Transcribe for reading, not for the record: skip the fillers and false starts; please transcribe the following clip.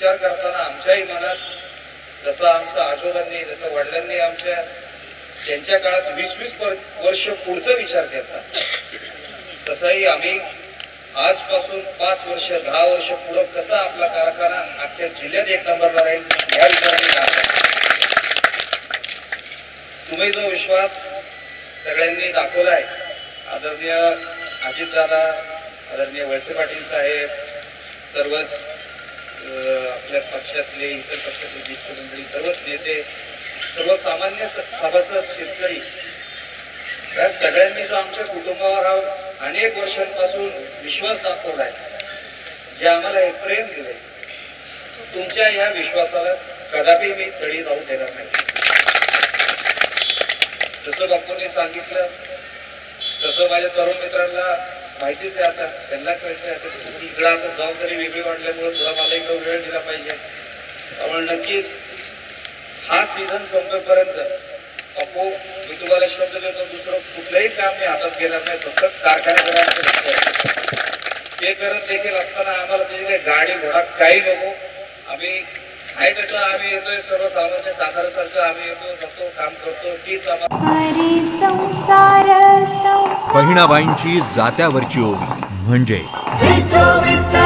विचार करताना आमच्याही मनात जसं आमचं आजोबांनी जसं वडिलांनी आमच्या त्यांच्या काळात 20-20 वर्ष पुढचा विचार करतात तसंही आम्ही आजपासून 5 वर्ष 10 वर्ष पुढे कसा आपला कारखाना अख्ख्या जिल्ह्यात 1 नंबरला राहील या विचाराने काम तुम्ही जो विश्वास सगळ्यांनी दाखवलाय आदरणीय अजितदादा आदरणीय वळसे पाटील साहेब सर्वच आपल्या पक्षातले इतर पक्षातले ज्येष्ठ मंडळी सर्वच नेते सर्वसामान्य सभासद शेतकरी या सगळ्यांनी जो आमच्या कुटुंबावर अनेक वर्षांपासून विश्वास दाखवलाय जे आम्हाला एक प्रेम दिलंय तुमच्या या विश्वासाला कदापि मी तडी जाऊ देणार नाही. जसं बापूंनी सांगितलं तसं माझ्या तरुण मित्रांना माहितीच आहे आता त्यांना कळतंय आता इकडं आता जबाबदारी वेगळी वाढल्यामुळे थोडा मला इकडं वेळ दिला पाहिजे त्यामुळे नक्कीच हा सीझन संपेपर्यंत बापू मी तुम्हाला शब्द देतो दुसरं कुठलंही काम मी हातात घेणार नाही फक्त कारखान्यात ते करत देखील असताना आम्हाला त्याची गाडी घोडा काही नको आम्ही आहे तसं आम्ही येतोय सर्वसामान्य साताऱ्यासारखं आम्ही येतो जातो काम करतो तीच आम्हाला बहिणाबाईंची जात्यावरची ओवी म्हणजे